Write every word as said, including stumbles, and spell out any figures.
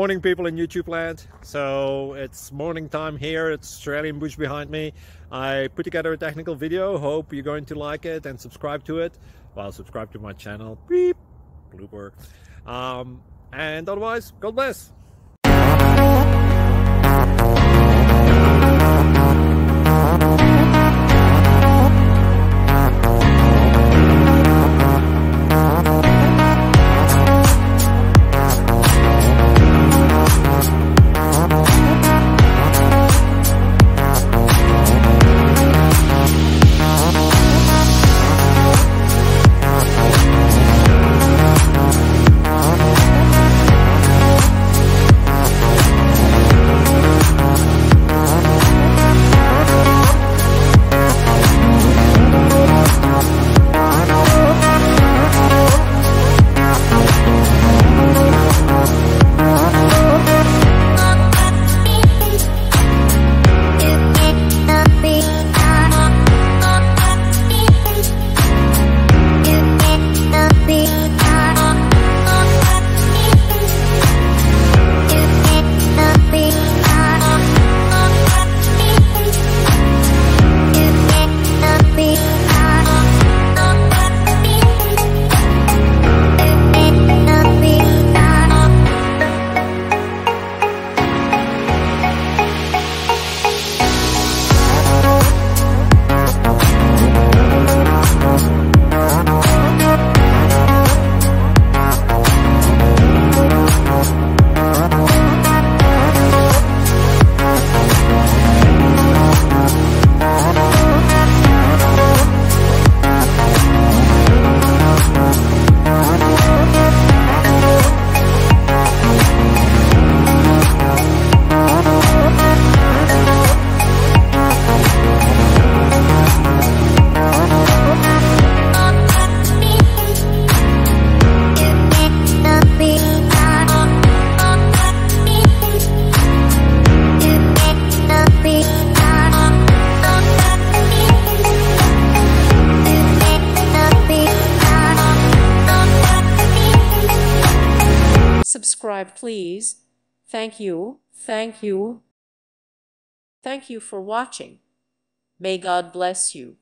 Morning, people in YouTube land. So it's morning time here. It's Australian bush behind me. I put together a technical video. Hope you're going to like it and subscribe to it. Well, subscribe to my channel. Beep. Blooper. Um, and otherwise, God bless. Subscribe, please. Thank you. Thank you. Thank you for watching. May God bless you.